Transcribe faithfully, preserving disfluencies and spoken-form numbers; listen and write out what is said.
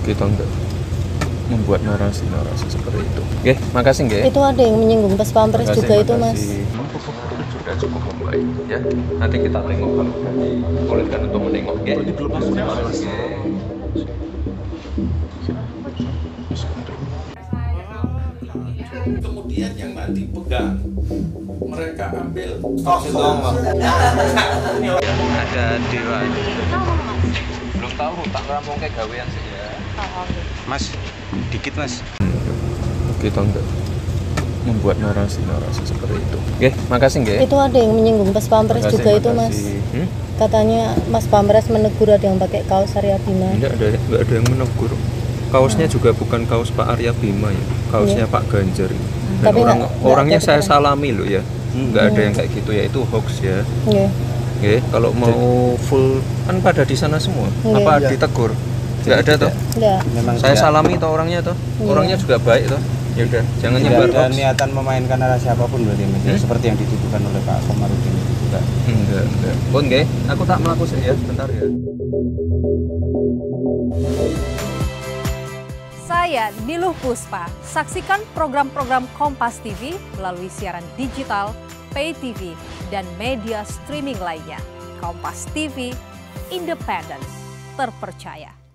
kita enggak membuat narasi-narasi seperti itu. Oke, makasih nggih. Itu ada yang menyinggung pas pampres juga itu, Mas. Sudah cukup membaik ya. Nanti kita tengok kalau dibolehkan untuk menengok ya. Kemudian yang mati pegang, mereka ambil ada dewa. Belum tahu tak rampung kayak gawean sih ya. Mas, dikit Mas. Kita enggak membuat narasi-narasi seperti itu. Oke, makasih nggih. Itu ada yang menyinggung pas pampres Makasih, juga itu, Mas. makasih. Hmm? Katanya Mas Pampres menegur ada yang pakai kaos Arya Bima. Enggak ada, enggak ada yang menegur. Kaosnya juga bukan kaos Pak Arya Bima ya, kaosnya Iya. Pak Ganjar. Dan Tapi orang nggak- nggak orangnya ada saya pikiran. salami loh ya, nggak ada yang kayak gitu ya, itu hoax ya. Iya. Oke, kalau mau full kan pada di sana semua, Iya. apa Iya. ditegur? Nggak ada toh? Enggak. Memang Saya tidak, salami toh orangnya toh, Iya. orangnya juga baik toh. Ya udah, jangan tidak nyebar ada hoax. niatan memainkan narasi apapun berarti Mas. Hmm? Seperti yang dituduhkan oleh Pak Komarudin itu juga. Enggak, enggak. Pun nggih, aku tak melakukan ya, bentar ya. Saya Niluh Puspa. Saksikan program-program Kompas T V melalui siaran digital, pay T V, dan media streaming lainnya. Kompas T V, independen, terpercaya.